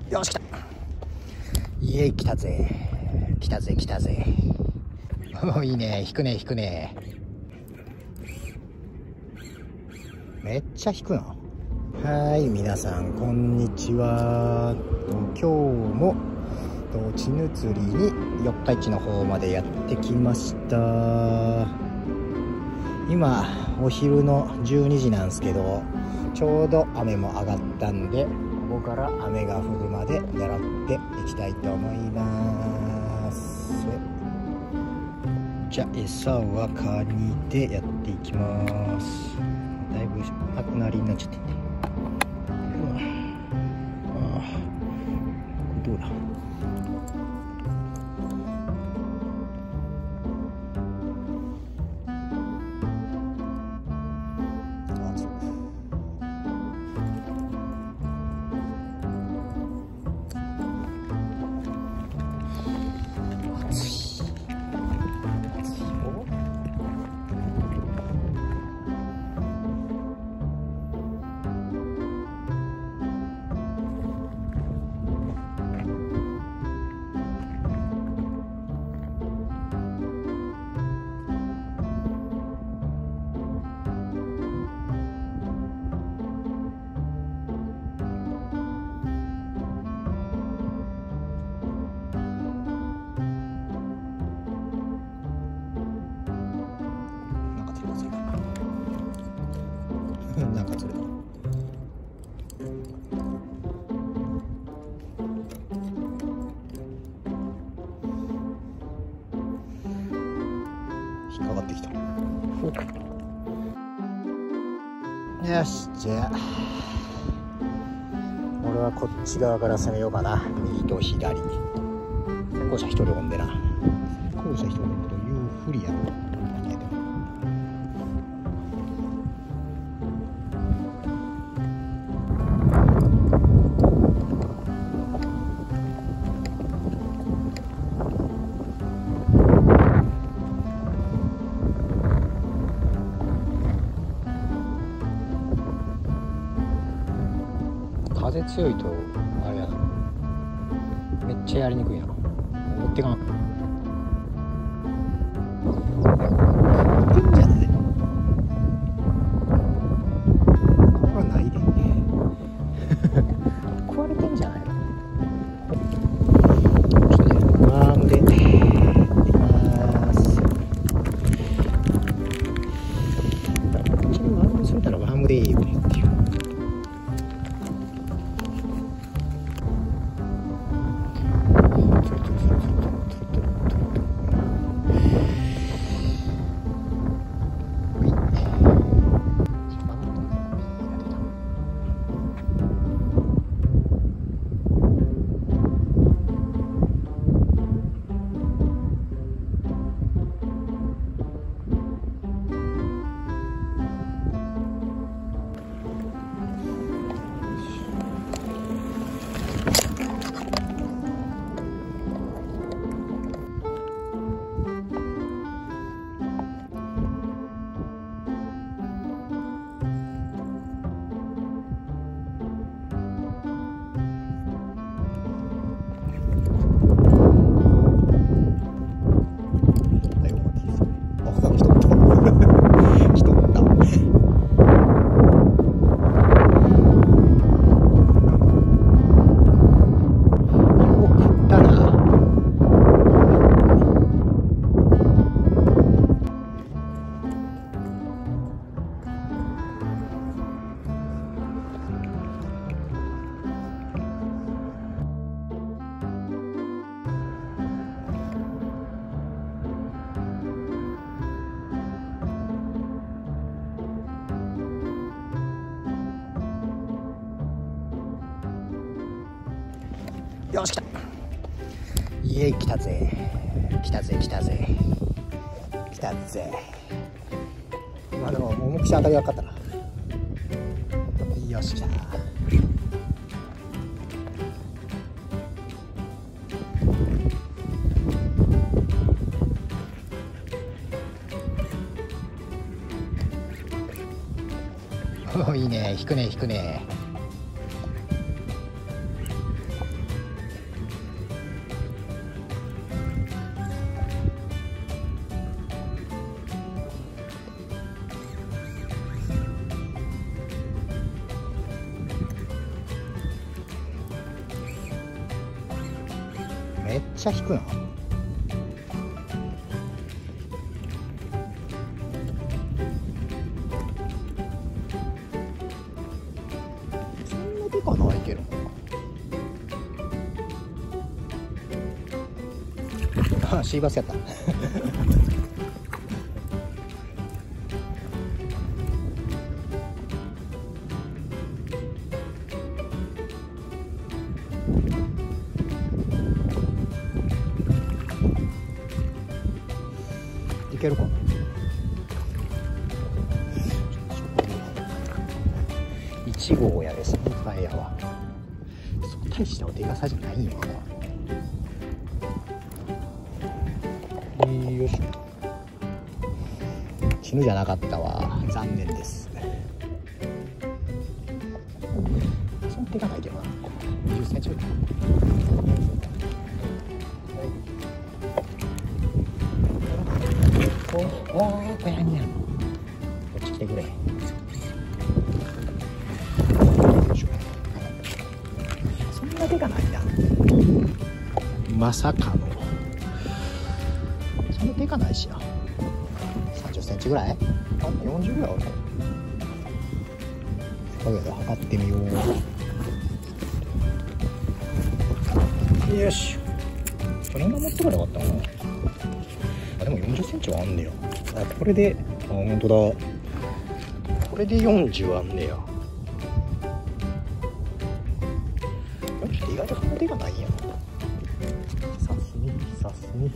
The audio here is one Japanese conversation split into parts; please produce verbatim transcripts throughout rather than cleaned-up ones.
よし来た。イエイ来たぜ来たぜ来たぜ。おいいね、引くね引くね。めっちゃ引くな。はい皆さんこんにちは。今日もチヌ釣りに四日市の方までやってきました。今お昼のじゅうにじなんですけど、ちょうど雨も上がったんで、ここから雨が降るまで狙っていきたいと思います。じゃあ餌はカニでやっていきます。だいぶなくなりになっちゃってて、ああどうだ。なんか釣れた。引っかかってきた。よし、じゃあ俺はこっち側から攻めようかな。右と左に先行車一人おんでな。先行車一人おんでという不利やろ。風強いとあれやな、めっちゃやりにくいな。持ってかん。いいんじゃない？これはないで壊れてんじゃないの。ちょっとねワームでいきます。こっちにワームするならワームでいいよねっていう。よし来た。イエイ来たぜ来たぜ来たぜ来たぜ。まあでもももくし当たりがかったな。よし来た。おいいね、引くね引くね。 めっちゃ引くな。そんなでかないけどな。あ、シーバスやったいけるかな。いち号やで先輩やわ。そう大したおでかさじゃないよな。よいしょ。死ぬじゃなかったわ、残念です。そんなでかないけどな、にじゅっセンチぐらい。おお、これやんやん。こっち来てくれ。そんなでかないな。まさかの。そんなでかないしな。さんじゅっセンチぐらい？あ、よんじゅうぐらいあるの？とりあえず測ってみよう。よし。そんな持ってからよかったな。あ、でもよんじゅっセンチはあんねや。あ、これで、あ、ほんとだ。これでよんじゅうあんねや。ちょっと意外とそんなでかないんやな。さすみ、さすみ。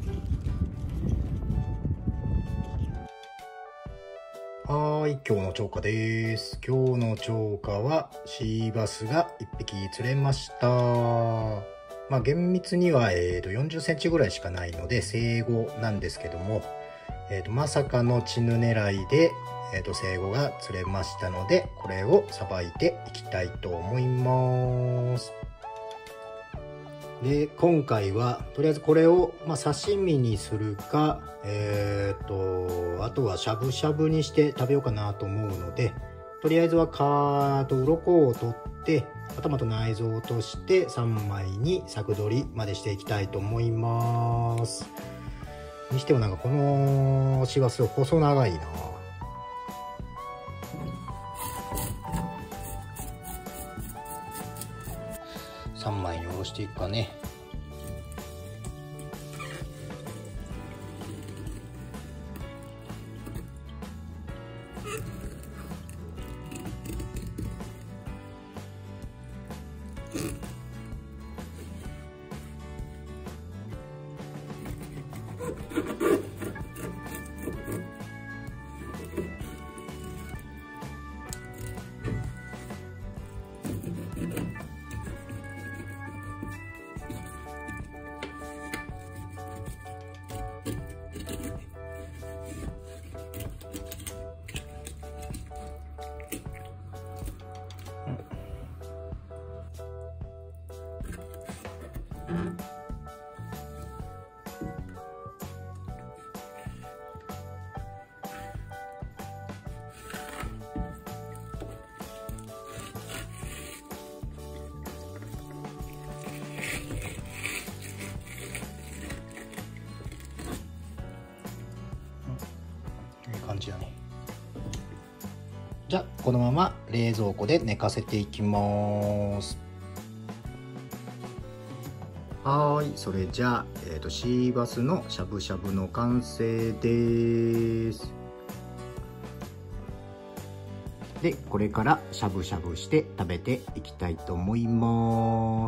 はーい、今日の釣果です。今日の釣果はシーバスがいっぴき釣れました。まあ厳密には、えー、とよんじゅっセンチぐらいしかないので生後なんですけども、えー、とまさかのチヌ狙いで、えー、と生後が釣れましたので、これをさばいていきたいと思います。で、今回はとりあえずこれを、まあ、刺身にするか、えー、とあとはしゃぶしゃぶにして食べようかなと思うので、とりあえずは皮と鱗を取って頭と内臓を落としてさんまいに柵取りまでしていきたいと思います。にしてもなんかこのシワス細長いな。さんまいにおろしていくかね。いい感じだね。じゃあこのまま冷蔵庫で寝かせていきます。はい、それじゃあ、えーと、シーバスのしゃぶしゃぶの完成です。で、これからしゃぶしゃぶして食べていきたいと思います。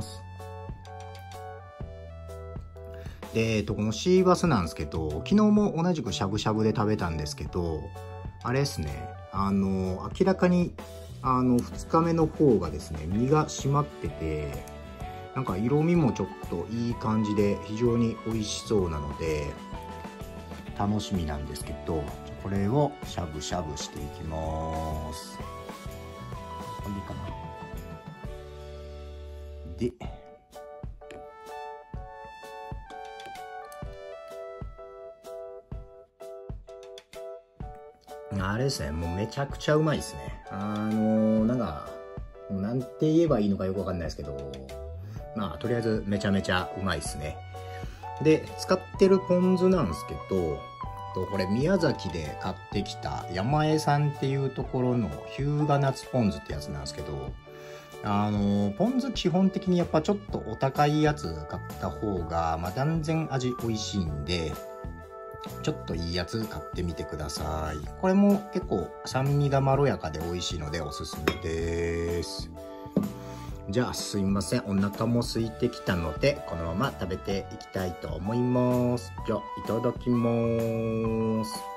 で、えーと、このシーバスなんですけど、昨日も同じくしゃぶしゃぶで食べたんですけど、あれですね、あの、明らかに、あの、ふつかめの方がですね、身が締まってて、なんか色味もちょっといい感じで非常に美味しそうなので楽しみなんですけど、これをしゃぶしゃぶしていきます。これでいいかな。であれですね、もうめちゃくちゃうまいですね。あのー、なんかなんて言えばいいのかよくわかんないですけど、 まあとりあえずめちゃめちゃうまいですね。で使ってるポン酢なんですけど、これ宮崎で買ってきた山江さんっていうところの日向夏ポン酢ってやつなんですけど、あのポン酢基本的にやっぱちょっとお高いやつ買った方が、まあ、断然味美味しいんで、ちょっといいやつ買ってみてください。これも結構酸味がまろやかで美味しいのでおすすめです。じゃあすいません、お腹も空いてきたのでこのまま食べていきたいと思います。じゃあいただきます。